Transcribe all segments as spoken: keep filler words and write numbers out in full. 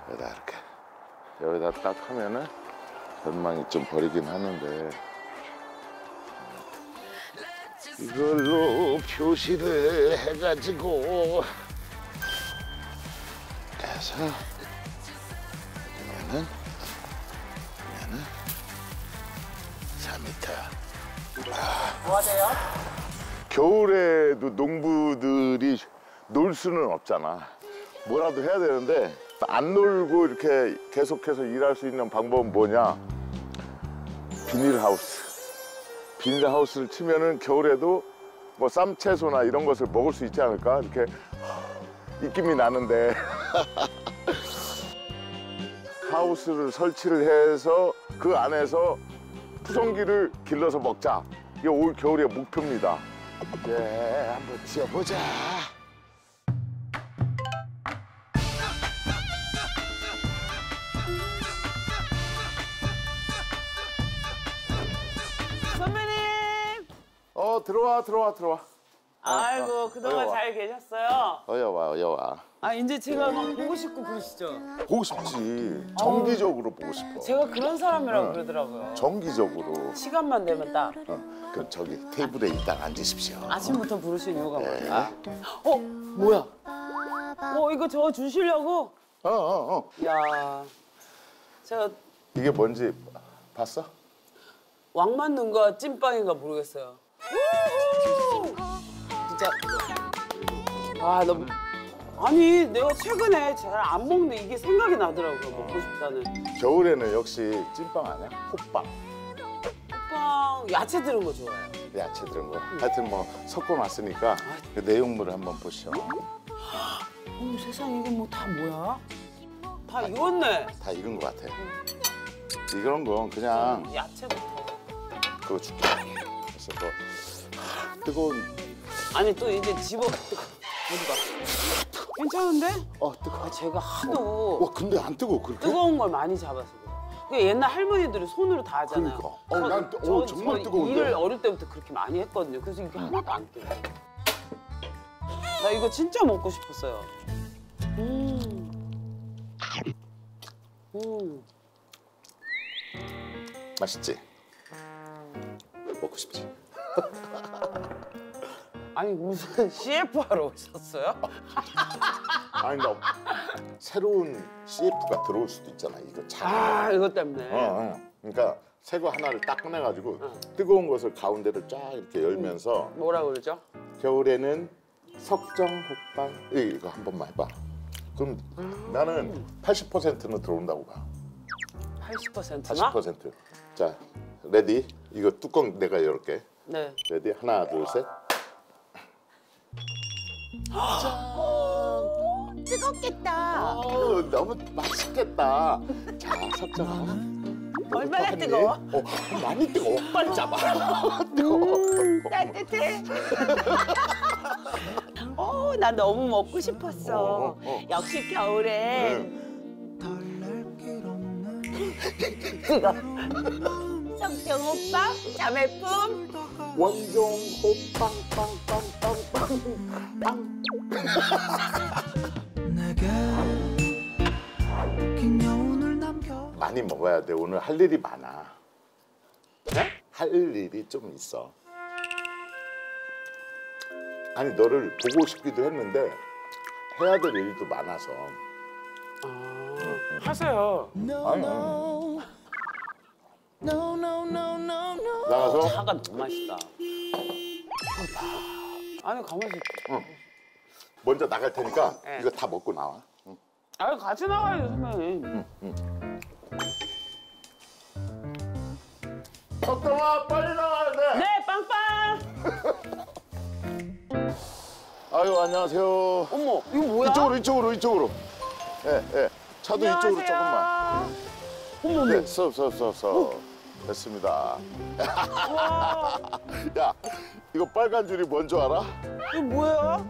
여기다 이렇게 여기다 딱 하면은 전망이 좀 버리긴 하는데 이걸로 표시를 해가지고 해서 그러면은 그러면은 사 미터. 뭐 하세요? 겨울에도 농부들이 놀 수는 없잖아. 뭐라도 해야 되는데 안 놀고 이렇게 계속해서 일할 수 있는 방법은 뭐냐? 비닐하우스. 비닐하우스를 치면은 겨울에도 뭐 쌈채소나 이런 것을 먹을 수 있지 않을까? 이렇게 입김이 나는데 하우스를 설치를 해서 그 안에서 푸송기를 길러서 먹자. 이게 올 겨울의 목표입니다. 이제 한번 지어보자. 선배님! 어, 들어와, 들어와, 들어와. 아이고, 어, 그동안 어여와. 잘 계셨어요? 어여와, 어여와. 아, 이제 제가 막 보고 싶고 그러시죠? 보고 싶지. 정기적으로 보고 싶어. 제가 그런 사람이라고 응. 그러더라고요. 정기적으로. 시간만 되면 딱 어, 그럼 저기 테이블에 일단 앉으십시오. 아침부터 부르신 이유가 네. 뭘까? 어? 뭐야? 어, 이거 저 주시려고? 어, 어, 어. 야, 제가 이게 뭔지 봤어? 왕 맞는가 찐빵인가 모르겠어요. 우후! 진짜 아 너무 아니 내가 최근에 잘 안 먹는데 이게 생각이 나더라고요. 먹고 싶다는 겨울에는 역시 찐빵 아니야? 호빵. 빵 야채 들은 거 좋아해요. 야채 들은 거. 하여튼 뭐 섞어놨으니까 그 내용물을 한번 보시죠. 어, 세상 이게 뭐 다 뭐야? 다 익었네. 다 익은 것 같아. 이런 건 그냥 야채부터. 그거 줄게. 그래서 뭐 하, 뜨거운. 아니 또 이제 집어 어디가? 괜찮은데? 어 뜨거. 아, 제가 하도 와 근데 안 뜨거워 그렇게? 뜨거운 걸 많이 잡아서 그래요. 그 옛날 할머니들이 손으로 다 하잖아요. 그러니까. 어, 난 뜨- 어, 정말 뜨거운데? 일을 어릴 때부터 그렇게 많이 했거든요. 그래서 이게 하나도 안 뜨거. 나 이거 진짜 먹고 싶었어요. 음. 음. 맛있지? 먹고 싶지? 아니 무슨 씨에프 하러 오셨어요? 아니 나 새로운 씨에프가 들어올 수도 있잖아. 이거 잘. 아 이것 때문에. 어, 어. 그러니까 새 거 하나를 딱 꺼내가지고 뜨거운 것을 가운데를 쫙 이렇게 열면서 뭐라 그러죠? 겨울에는 석정 호빵 이거 한 번만 해봐. 그럼 나는 팔십 퍼센트는 들어온다고 봐. 팔십 퍼센트나? 팔십 퍼센트. 자, 레디. 이거 뚜껑 내가 열게. 네. 레디. 하나, 둘, 셋. 뜨겁겠다. 어, 너무 맛있겠다. 자, 석정 하나. 얼마나 한 입. 뜨거워? 어, 많이 뜨거워. 빨리 잡아. 뜨거워. 음, 따뜻해. 어, 나 너무 먹고 싶었어. 어, 어, 어. 역시 겨울엔 뜨거. 석정 오빠, 자매품. 원종 호빵 빵빵빵빵 빵. 많이 먹어야 돼. 오늘 할 일이 많아. 네? 할 일이 좀 있어. 아니 너를 보고 싶기도 했는데 해야 될 일도 많아서. 아, 하세요. 아니, 나가서 차가 너무 맛있다. 아니 가만히 있어. 먼저 나갈 테니까 네. 이거 다 먹고 나와. 응. 아 같이 나가요 선배님. 석정아 빨리 나와야 돼. 네 빵빵. 아유 안녕하세요. 어머 이거 뭐야? 이쪽으로 이쪽으로 이쪽으로. 예 예. 차도 이쪽으로 조금만. 어머 네, 서, 서, 서, 서. 됐습니다. 와 야, 이거 빨간 줄이 뭔 줄 알아? 이거 뭐야?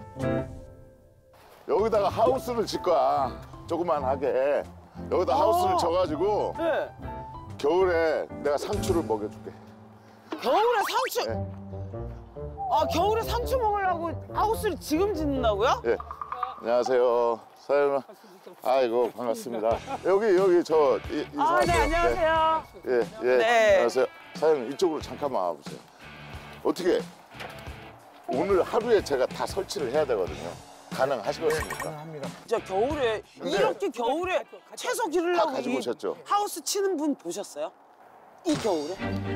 여기다가 하우스를 질 거야. 조그만하게. 여기다 하우스를 쳐가지고 네. 겨울에 내가 상추를 먹여줄게. 겨울에 상추. 네. 아 겨울에 상추 먹으려고 하우스를 지금 짓는다고요? 예. 안녕하세요. 사장님, 아이고 반갑습니다. 여기 여기 저 이, 아, 네, 인사하세요. 안녕하세요. 예, 예. 네. 안녕하세요. 사장님 이쪽으로 잠깐만 와보세요. 어떻게 오늘 하루에 제가 다 설치를 해야 되거든요. 가능하시겠습니까? 진짜 겨울에 이렇게 겨울에 채소 기르려고 다 가지고 이 오셨죠? 하우스 치는 분 보셨어요? 이 겨울에?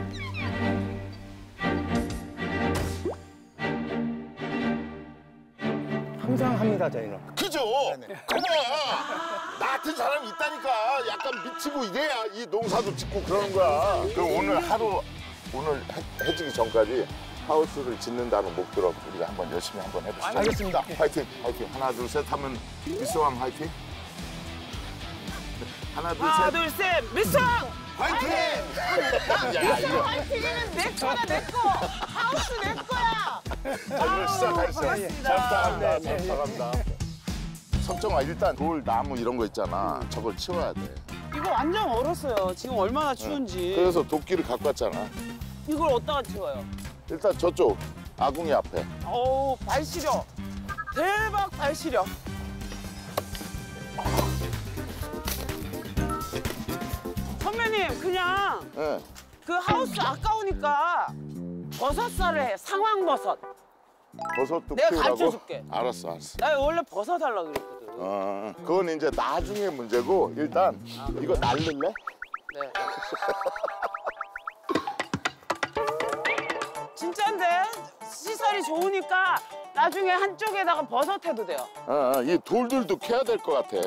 항상 합니다, 저희는. 그죠? 그만! 나 같은 사람이 있다니까. 약간 미치고 이래야 이 농사도 짓고 그러는 거야. 그럼 오늘 하루, 오늘 해, 해지기 전까지 하우스를 짓는다는 목표로 우리가 한번 열심히 한번 해보시죠. 알겠습니다. 화이팅, 화이팅. 하나, 둘, 셋 하면 미스왕 화이팅. 하나, 둘, 하나, 셋. 둘, 셋, 미스터! 화이팅! 야, 이거. 화이팅이는 내 거야, 내 거. 하우스 내 거야. 자, 그럼 시작하시죠. 잘 부탁합니다. 잘 부탁합니다. 석정아, 일단 돌, 나무 이런 거 있잖아. 저걸 치워야 돼. 이거 완전 얼었어요. 지금 얼마나 추운지. 그래서 도끼를 갖고 왔잖아. 이걸 어디다가 치워요? 일단 저쪽 아궁이 앞에. 어우, 발 시려. 대박 발 시려. 선배님, 그냥 예. 그 하우스 아까우니까 버섯살을 해. 상황버섯. 버섯도 내가 키우라고? 가르쳐줄게. 알았어, 알았어. 나 원래 버섯 하려고 그랬거든. 어, 그건 이제 나중에 문제고 일단 이거 날릴래? 네. 진짠데? 시설이 좋으니까 나중에 한쪽에다가 버섯 해도 돼요. 어, 어, 이 돌들도 캐야 될 것 같아.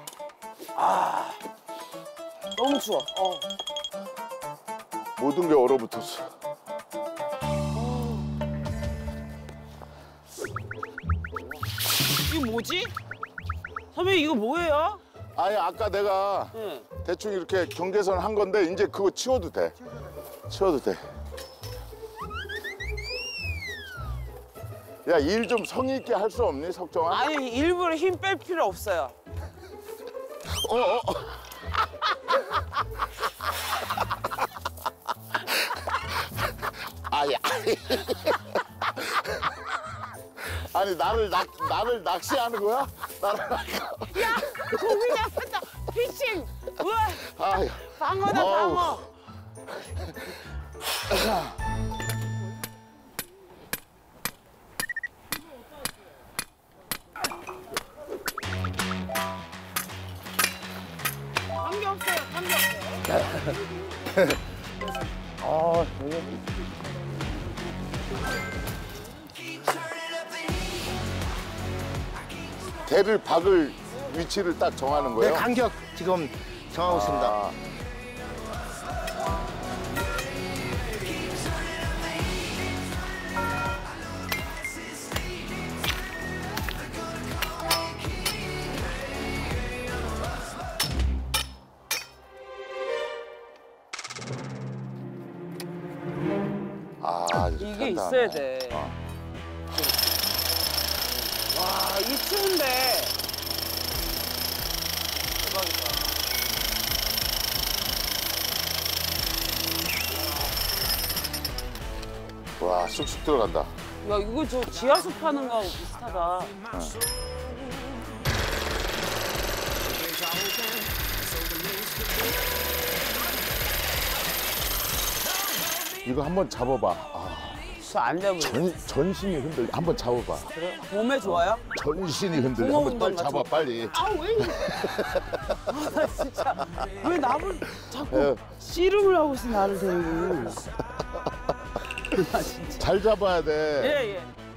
너무 추워. 어. 모든 게 얼어붙었어. 이거 뭐지? 선배님 이거 뭐예요? 아니 아까 내가 응. 대충 이렇게 경계선 한 건데 이제 그거 치워도 돼. 치워도 돼. 야, 일 좀 성의 있게 할 수 없니, 석정아? 아니 일부러 힘 뺄 필요 없어요. 어, 어. 아니, 아니. 아니, 나를 낚, 나를 낚시하는 거야? 나를 낚 야 고기 잡혔다. 피싱. 우와 아유. 방어다 어우. 방어. 관계 없어요. 관계 없어요. 아, 저희 대를 박을 위치를 딱 정하는 네, 거예요? 간격 지금 정하고 있습니다. 아, 아, 이렇게 이게 한다. 있어야 돼. 어. 와, 이 추운데. 대박이다. 와, 쑥쑥 들어간다. 야, 이거 저 지하수 파는 거하고 비슷하다. 이거 한번 잡아봐. 아, 저안 잡으려. 전, 전신이 흔들려. 한번 잡아봐. 그래? 몸에 좋아요? 전신이 흔들려. 붕어 한번 빨리 운동 잡아, 같은 빨리. 아, 왜 이래? 아, 나 진짜. 왜 나를 자꾸 예. 씨름을 하고 있어, 나를 데리고. 나 진짜. 잘 잡아야 돼. 예, 예.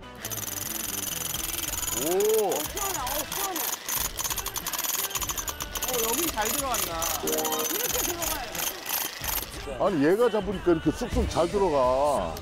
오. 시원해, 어, 시원해. 어, 여긴 잘 들어간다. 이렇게 들어가야 돼. 아니, 얘가 잡으니까 이렇게 쑥쑥 잘 들어가.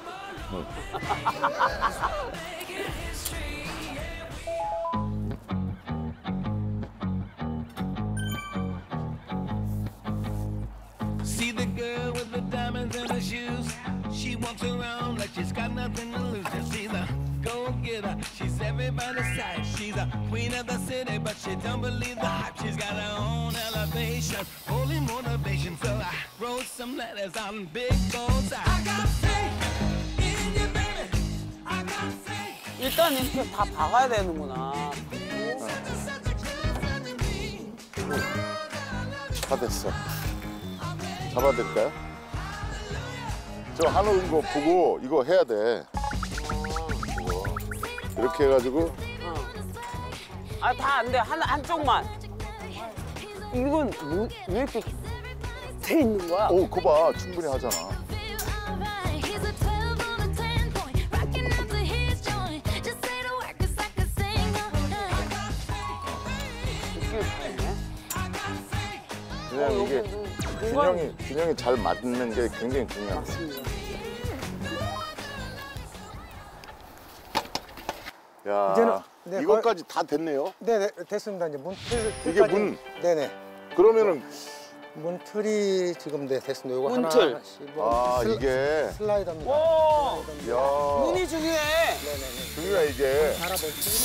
See the girl with the diamonds in her shoes. She walks around like she's got nothing to lose. Just she's a go-getter. She's everybody's type. She's a queen of the city, but she don't believe the hype. She's got her own elevation, holy motivation. So I wrote some letters on big goals. I got faith in you, baby. I got faith. 일단 이렇게 다 박아야 되는구나. 다 됐어. 잡아드릴까요? 저 하는 거 보고 이거 해야 돼. 이거. 이렇게 해가지고 아, 다 안 돼. 한, 한쪽만. 이건 뭐, 왜 이렇게 돼 있는 거야? 오, 그거 봐. 충분히 하잖아. He's a twelve on a ten point, rocking out to his joint. Just say the word 'cause I can sing. 이게 다르네. 왜냐면 이게 공간- 균형이, 균형이 잘 맞는 게 굉장히 중요해. 야, 이제는- 네, 이것까지 다 됐네요. 네네 됐습니다. 이제 문틀 이게 문? 네네 그러면은 문틀이 지금 네 됐습니다. 요거 문틀. 하나 씹어 아 슬- 이게 슬라이더입니다. 오, 야 눈이 중요해. 네네네. 중요해 이게. 달아보시면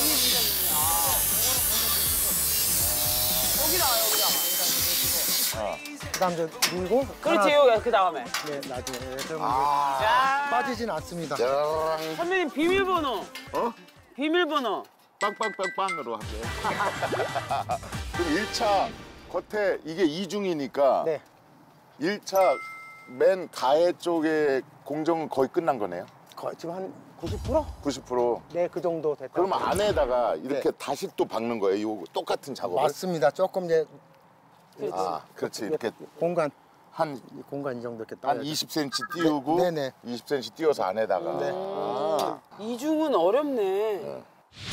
여기다가, 여기다가. 그다음 이제 밀고 그렇지, 하나- 여기, 그 다음에. 네 나중에 좀 아, 자, 빠지진 않습니다. 짠. 선배님 비밀번호. 어? 비밀번호. 빵빵빵빵으로 하게. 그럼 일 차 겉에 이게 이중이니까 네 일 차 맨 가해 쪽에 공정은 거의 끝난 거네요. 거의 지금 한 구십 퍼센트? 구십 퍼센트. 네 그 정도 됐다. 그럼 안에다가 이렇게 네. 다시 또 박는 거예요. 이거 똑같은 작업을. 맞습니다. 조금 이제 아, 그렇지. 이렇게 공간 한 이 공간 이 정도 이렇게 한 따야죠. 이십 센티미터 띄우고 네, 네네. 이십 센티미터 띄워서 안에다가. 네. 아, 이중은 어렵네.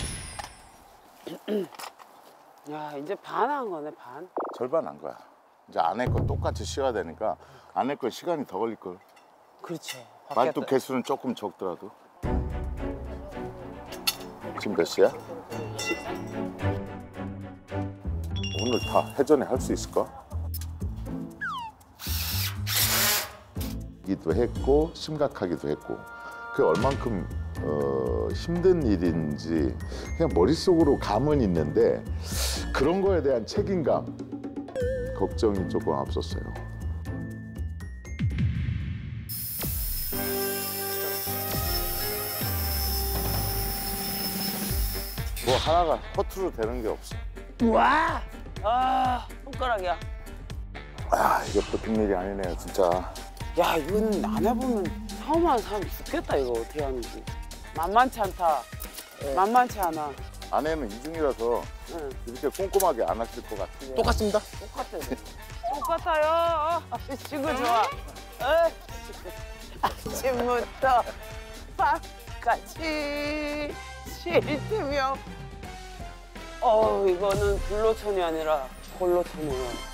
야, 이제 반 한 거네, 반. 절반 한 거야. 이제 안에 거 똑같이 씌워야 되니까 안에 거 시간이 더 걸릴 걸. 그렇죠. 말도 바뀌었다. 개수는 조금 적더라도. 지금 몇 시야? 오늘 다 해전에 할 수 있을까? 기도 했고 심각하기도 했고 그게 얼만큼 어, 힘든 일인지 그냥 머릿속으로 감은 있는데 그런 거에 대한 책임감 걱정이 조금 앞섰어요. 뭐 하나가 허투루 되는 게 없어. 와! 아, 손가락이야. 아 이게 보통 일이 아니네요 진짜. 야, 이건 안 해보면 처음 하는 사람 죽겠다, 이거 어떻게 하는지. 만만치 않다. 만만치 않아. 아내는 이중이라서 응. 이렇게 꼼꼼하게 안 하실 것 같아요. 똑같습니다. 똑같아. 똑같아요. 지금 좋아. 에이, 아침부터 밤까지 쉴 틈이 없. 어, 이거는 불로천이 아니라 골로천이에요.